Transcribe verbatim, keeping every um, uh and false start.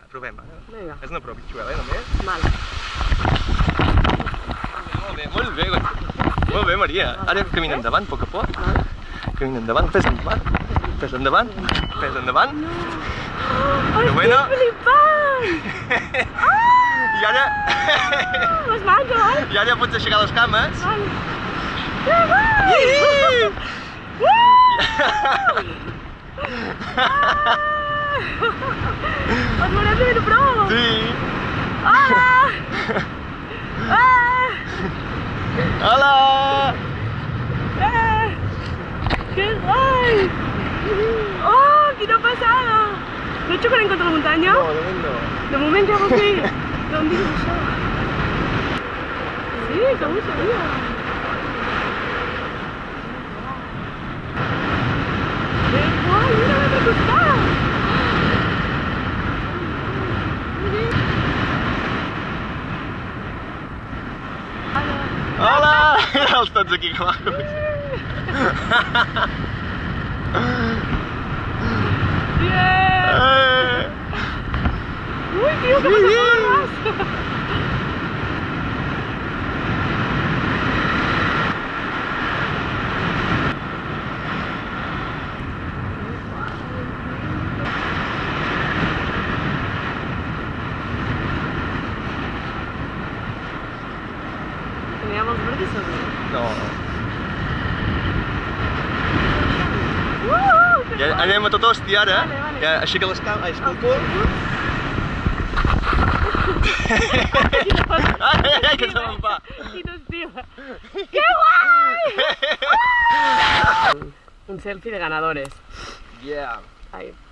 provem, ara. Vinga. És una provitxuela, eh, només? Vale. Molt bé, molt bé. Molt bé, Maria. Ara camina endavant, a poc a poc. Vale. Camina endavant, fes endavant. Fes endavant, fes endavant. Oh, Que bueno. estic flipant! I ara... Les mans, oi? I ara pots aixecar les cames. Vale. Que guai! Uh! Els veurem de ben prou! Sí. Hola! Ah! Hola! Eh! Que guai! Oh, quina passada! No xocarem contra la muntanya? No, de moment no. De moment ja vols dir. D'on digues això? Sí, que ho sabia. Que guai, mira l'altre costat! Hola! Els tots aquí, que macos. Bien! Eh! Ui, tio, que passa per la ras! Teníem els verdes o no? No. Uh, Ja anem a tot hosti ara. Vale, vale. Ja aixeca les cames. Ai, escolta el cul. Ai, ai, ai, que se me'n va. Quin estil! Que guai! Un selfie de ganadores. Yeah. Ai.